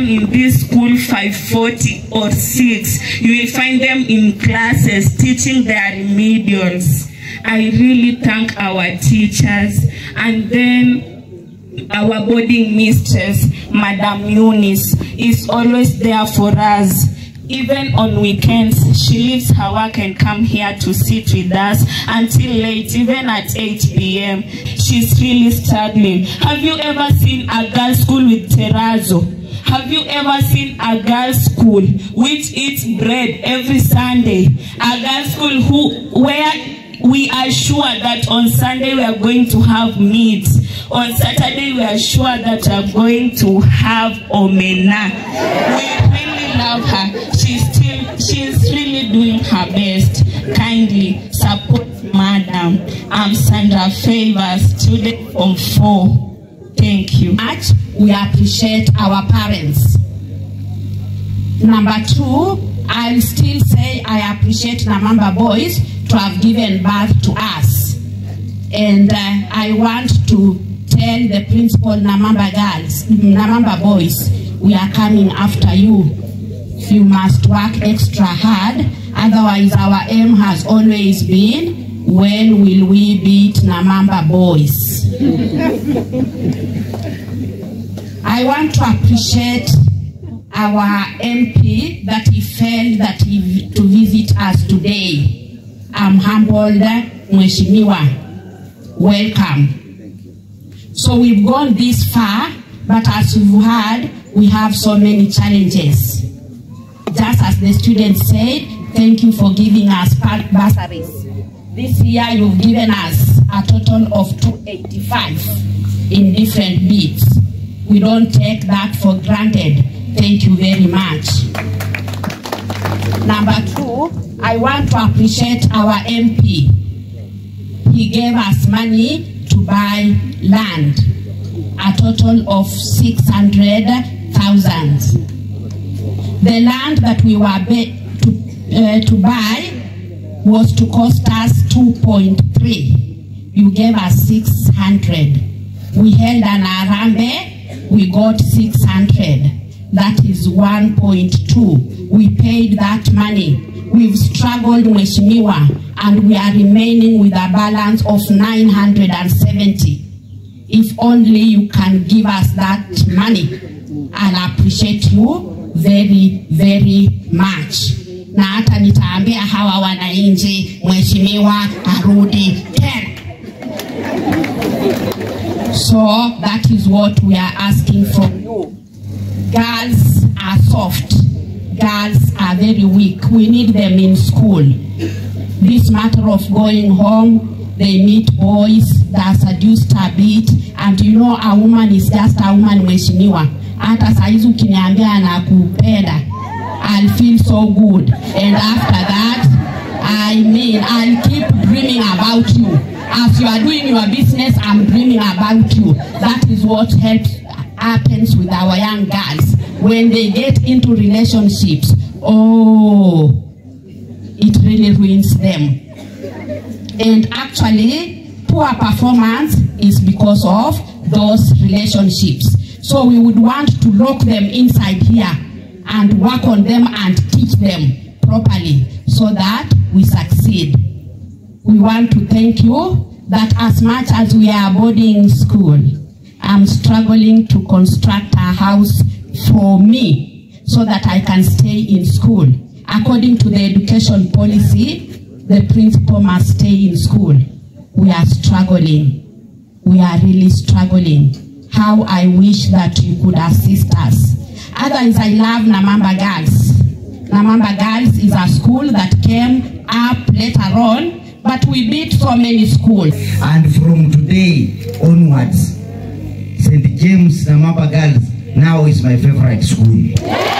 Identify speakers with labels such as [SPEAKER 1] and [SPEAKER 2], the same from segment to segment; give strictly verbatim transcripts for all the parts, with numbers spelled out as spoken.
[SPEAKER 1] in this school five forty or six, you will find them in classes teaching their remedials. I really thank our teachers, and then our boarding mistress, Madam Eunice, is always there for us. Even on weekends, she leaves her work and come here to sit with us until late, even at eight p m She's really struggling. Have you ever seen a girls' school with terrazzo? Have you ever seen a girls' school which eats bread every Sunday? A girls' school who where we are sure that on Sunday we are going to have meat. On Saturday we are sure that we are going to have omena. We really love her. She's still, she's really doing her best. Kindly support Madam. I'm Sandra Favors, student from four. Thank you.
[SPEAKER 2] Much we appreciate our parents. Number two, I'll still say I appreciate Namamba boys to have given birth to us. And uh, I want to tell the principal Namamba girls, Namamba boys, we are coming after you. You must work extra hard, otherwise our aim has always been, when will we beat Namamba boys? I want to appreciate our M P that he felt that he to visit us today. I'm humbled, Mheshimiwa. Welcome. So we've gone this far, but as you've heard, we have so many challenges. Just as the students said, thank you for giving us bursaries. This year you've given us a total of two hundred eighty-five in different bits. We don't take that for granted. Thank you very much. Number two, I want to appreciate our M P. He gave us money to buy land, a total of six hundred thousand. The land that we were to, uh, to buy was to cost us two point three. You gave us six hundred. We held an arambe, we got six hundred. That is one point two. We paid that money. We've struggled, Mheshimiwa, and we are remaining with a balance of nine hundred seventy. If only you can give us that money, I'll appreciate you very, very much. Na hata nitaambia hawa wananchi, Mheshimiwa arudi tena. So that is what we are asking from you. Girls are soft. Girls are very weak. We need them in school. This matter of going home, they meet boys, they're seduced a bit, and you know a woman is just a woman, Mheshimiwa. Hata saizi ukiniambia nakupenda, I'll feel so good. And after that, I mean, I'll keep dreaming about you. As you are doing your business, I'm dreaming about you. That is what helps happens with our young girls. When they get into relationships, oh, it really ruins them. And actually, poor performance is because of those relationships. So we would want to lock them inside here and work on them and teach them properly so that we succeed. We want to thank you that as much as we are boarding school, I'm struggling to construct a house for me so that I can stay in school. According to the education policy, the principal must stay in school. We are struggling. We are really struggling. How I wish that you could assist us. Otherwise, I love Namamba Girls. Namamba Girls is a school that came up later on, but we beat so many schools.
[SPEAKER 3] And from today onwards, Saint James Namamba Girls now is my favorite school.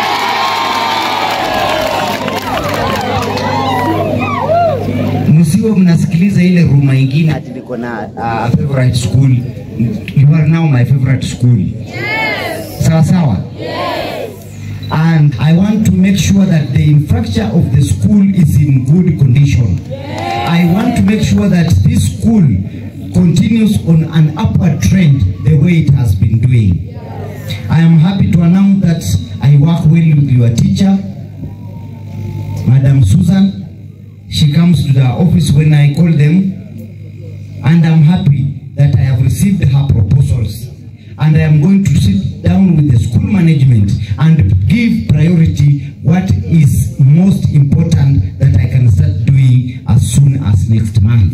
[SPEAKER 3] Musiwe mnasikiliza ile ruma ingine ati niko na uh, favorite school. You are now my favorite school. Yes. Sawa sawa? Yes. And I want to make sure that the infrastructure of the school is in good condition. Yes. I want to make sure that this school continues on an upward trend the way it has been doing. Yes. I am happy to announce that I I work well with your teacher, Madam Susan. She comes to the office when I call them, and I'm happy that I have received her proposals. And I am going to sit down with the school management and give priority what is most important that I can start doing as soon as next month.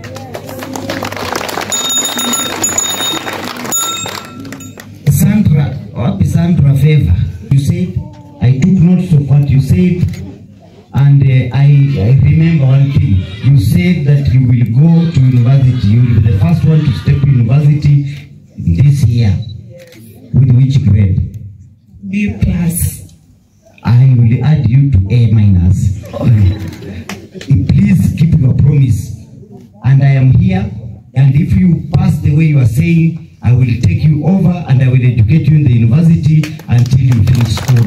[SPEAKER 3] Sandra, or Sandra Favor, you said, I took notes of what you said, and uh, I, I remember one thing. You said that you will go to university. You will be the first one to step to university this year. With which grade?
[SPEAKER 1] B plus.
[SPEAKER 3] I will add you to A minus. Please keep your promise. And I am here. And if you pass the way you are saying, I will take you over and I will educate you in the university until you finish school.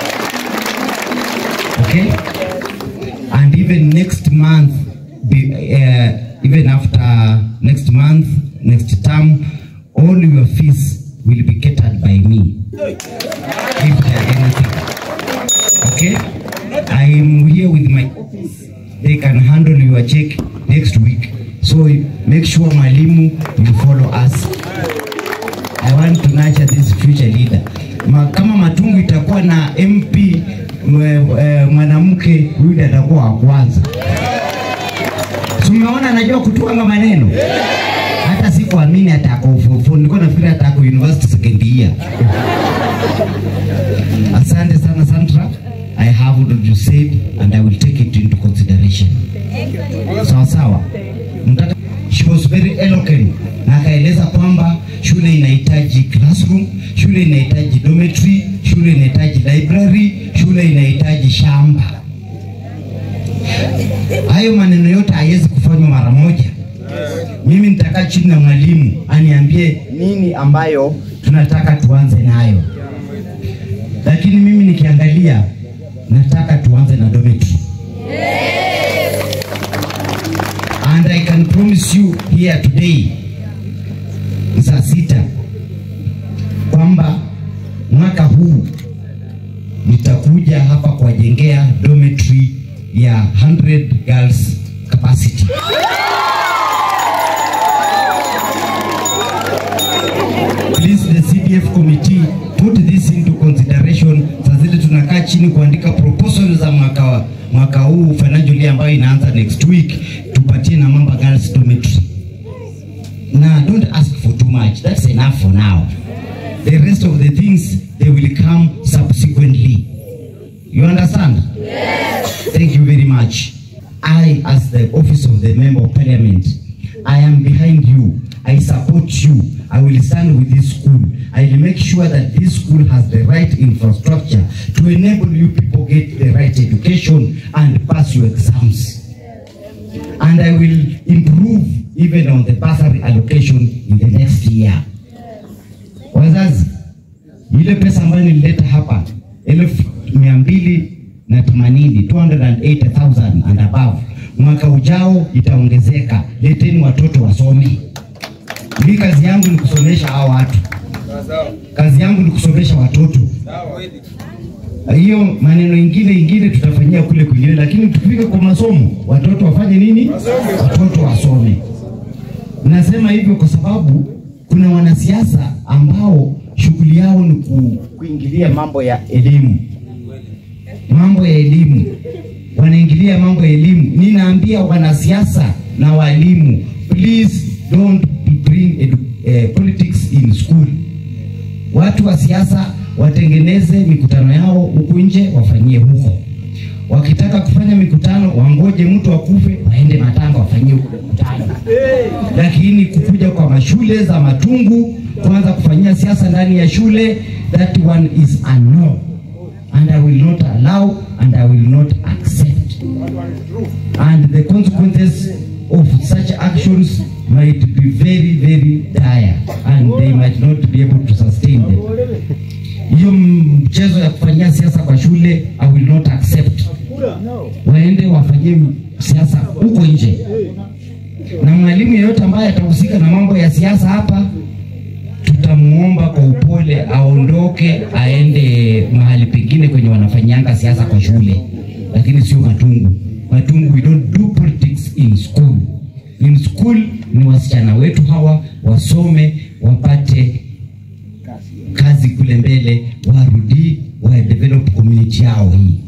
[SPEAKER 3] Okay? And even next month, be, uh, even after next month, next term, all your fees will be catered by me. If there are anything. Okay? I am here with my office. They can handle your check next week. So make sure Mwalimu, you follow us. I want to nurture this future leader. Ma, kama Matungu itakuwa na M P mwanamke, huyu atakuwa wa kwanza. Tumeona anajua kutuanga maneno. Hata sikuamini atako ufufu, nilikuwa nafikiri atako university second year. Asante sana Sandra. I have what you said and I will take it into consideration. Sawa sawa. She was very eloquent. Na akaeleza kwamba shule inahitaji classroom, shule inahitaji dormitory, shule inahitaji library, shule inahitaji shamba. Hayo maneno yote haiwezi kufanywa mara moja. Mimi nitakaa chini na mwalimu aniambie nini ambayo tunataka tuanze nayo. Lakini mimi nikiangalia nataka tuanze na dormitory. And I can promise you here today, saa sita, kwamba mwaka huu nitakuja hapa kuwajengea dormitory ya one hundred girls capacity. Please, the C D F committee, put this into consideration. Sasa zile tunakaa chini kuandika proposal za mwaka mwaka huu financial year ambayo inaanza next week, tupatie na Mamba Girls Dormitory. Now, don't ask for too much. That's enough for now. The rest of the things, they will come subsequently. You understand? Yes. Thank you very much. I, as the office of the Member of Parliament, I am behind you. I support you. I will stand with this school. I will make sure that this school has the right infrastructure to enable you people get the right education and pass your exams. And I will improve even on the bursary allocation in the next year. Wazazi, ile pesa ambayo nilileta hapa, elfu mia mbili na themanini, two hundred eighty thousand and above, mwaka ujao itaongezeka. Leteni watoto wasome. Mimi kazi yangu ni kusomesha hao watu. Kazi yangu ni kusomesha watoto. Hiyo maneno ingine ingine tutafanyia kule kwingine, lakini tukifika kwa masomo, watoto wafanye nini? Watoto wasome. Nasema hivyo kwa sababu kuna wanasiasa ambao shughuli yao ni ku, kuingilia mambo ya elimu. Mambo ya elimu. Wanaingilia mambo ya elimu. Ninaambia wanasiasa na walimu, please don't bring edu, eh, politics in school. Watu wa siasa watengeneze mikutano yao huku nje, wafanyie huko. Wakitaka kufanya mikutano, wangoje mtu akufe, waende Matanga wafanyie huko mikutano. Lakini kukuja kwa mashule za Matungu, kuanza kufanyia siasa ndani ya shule, that one is a no. And I will not allow and I will not accept. And the consequences of such actions might be very, very dire, and they might not be able to sustain them. Hiyo mchezo ya kufanyia siasa kwa shule, I will not accept. Waende wafanyie siasa huko nje. Na mwalimu yeyote ambaye atahusika na mambo ya siasa hapa, tuta nikamuomba kwa upole aondoke aende mahali pengine kwenye wanafanyanga siasa kwa shule, lakini sio Matungu. Matungu, we don't do politics in school. In school ni wasichana wetu hawa wasome, wapate kazi kule mbele, warudi wa develop community yao hii.